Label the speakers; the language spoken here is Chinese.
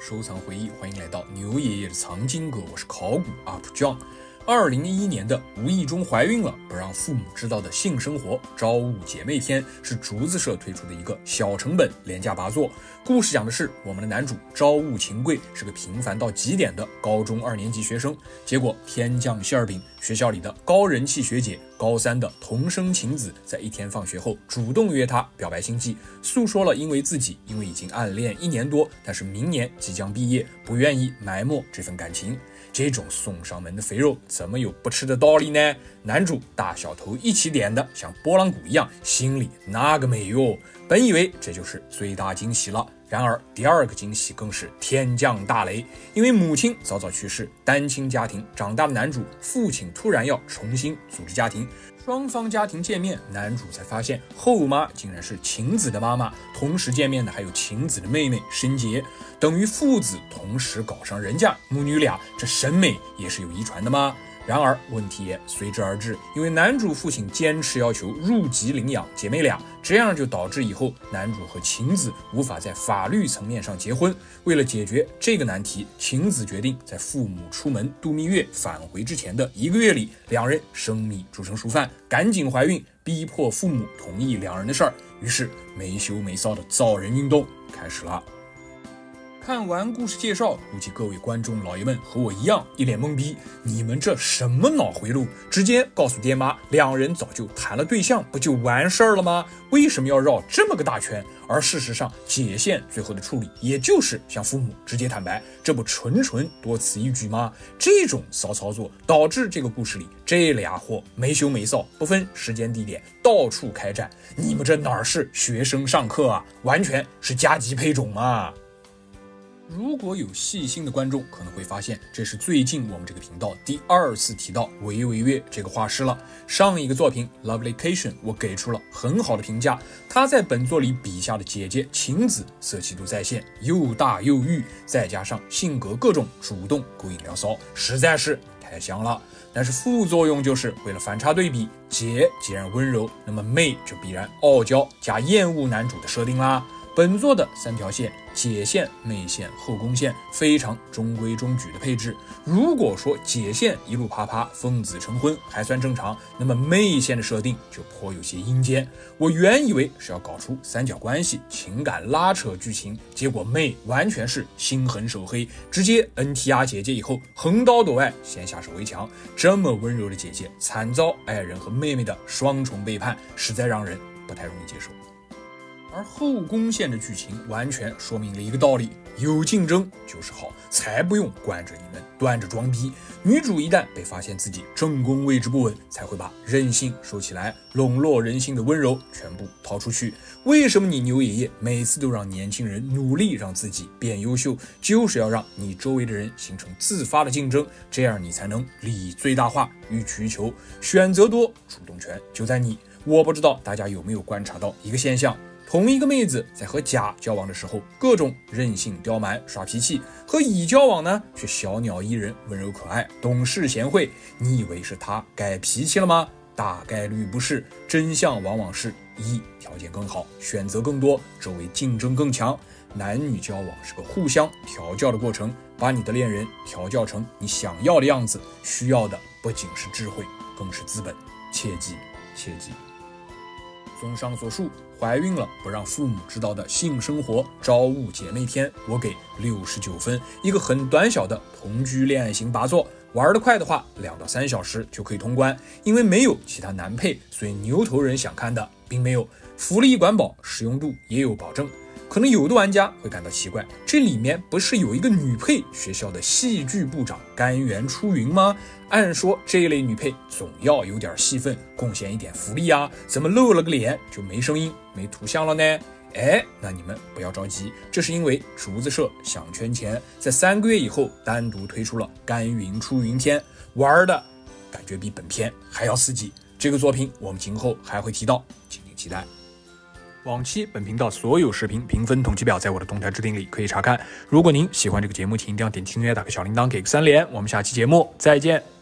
Speaker 1: 收藏回忆，欢迎来到牛爷爷的藏经阁，我是考古 UP John。2011年的无意中怀孕了，不让父母知道的性生活朝雾姐妹篇是竹子社推出的一个小成本廉价拔作。故事讲的是我们的男主朝雾晴贵是个平凡到极点的高中2年级学生，结果天降馅饼，学校里的高人气学姐高3的同生晴子在一天放学后主动约他表白心迹，诉说了因为已经暗恋1年多，但是明年即将毕业，不愿意埋没这份感情。这种送上门的肥肉怎么有不吃的道理呢？男主大小头一起点的像拨浪鼓一样，心里那个美哟！本以为这就是最大惊喜了，然而第二个惊喜更是天降大雷，因为母亲早早去世，单亲家庭长大的男主父亲突然要重新组织家庭，双方家庭见面，男主才发现后妈竟然是晴子的妈妈，同时见面的还有晴子的妹妹申洁，等于父子同时搞上人家，母女俩这审美也是有遗传的吗？然而问题也随之而至，因为男主父亲坚持要求入籍领养姐妹俩，这样就导致以后男主和晴子无法在法律层面上结婚。为了解决这个难题，晴子决定在父母出门度蜜月返回之前的1个月里，两人生米煮成熟饭，赶紧怀孕，逼迫父母同意两人的事儿。于是没羞没臊的造人运动开始了。看完故事介绍，估计各位观众老爷们和我一样一脸懵逼，你们这什么脑回路？直接告诉爹妈两人早就谈了对象，不就完事儿了吗？为什么要绕这么个大圈？而事实上解线最后的处理也就是向父母直接坦白，这不纯多此一举吗？这种骚操作导致这个故事里这俩货没羞没臊，不分时间地点到处开战，你们这哪是学生上课啊，完全是加急配种嘛！如果有细心的观众可能会发现，这是最近我们这个频道第2次提到维维月这个画师了。上一个作品 Lovelycation 我给出了很好的评价，他在本作里笔下的姐姐晴子色气度在线，又大又御，再加上性格各种主动勾引撩骚，实在是太香了。但是副作用就是为了反差对比，姐既然温柔，那么妹就必然傲娇加厌恶男主的设定啦。本作的3条线，姐线、妹线、后宫线非常中规中矩的配置。如果说姐线一路啪奉子成婚还算正常，那么妹线的设定就颇有些阴间。我原以为是要搞出3角关系、情感拉扯剧情，结果妹完全是心狠手黑，直接 NTR 姐姐以后横刀夺爱，先下手为强。这么温柔的姐姐惨遭爱人和妹妹的双重背叛，实在让人不太容易接受。而后宫线的剧情完全说明了一个道理，有竞争就是好，才不用惯着你们端着装逼。女主一旦被发现自己正宫位置不稳，才会把任性收起来，笼络人心的温柔全部掏出去。为什么你牛爷爷每次都让年轻人努力让自己变优秀，就是要让你周围的人形成自发的竞争，这样你才能利益最大化，予取予求，选择多，主动权就在你。我不知道大家有没有观察到一个现象，同一个妹子在和甲交往的时候各种任性刁蛮耍脾气，和乙交往呢却小鸟依人，温柔可爱，懂事贤惠。你以为是她改脾气了吗？大概率不是，真相往往是一条件更好，选择更多，周围竞争更强。男女交往是个互相调教的过程，把你的恋人调教成你想要的样子，需要的不仅是智慧，更是资本，切记切记。综上所述，怀孕了不让父母知道的性生活朝雾姐妹篇，我给69分，一个很短小的同居恋爱型拔作。玩得快的话，2到3小时就可以通关。因为没有其他男配，所以牛头人想看的并没有。福利管饱，实用度也有保证。可能有的玩家会感到奇怪，这里面不是有一个女配学校的戏剧部长甘愿出云吗？按说这一类女配总要有点戏份，贡献一点福利啊，怎么露了个脸就没声音没图像了呢？那你们不要着急，这是因为竹子社想圈钱，在3个月以后单独推出了甘云出云篇，玩的感觉比本片还要刺激。这个作品我们今后还会提到，敬请期待。往期本频道所有视频评分统计表在我的动态置顶里可以查看。如果您喜欢这个节目，请一定要点击订阅，打个小铃铛，给个3连。我们下期节目再见。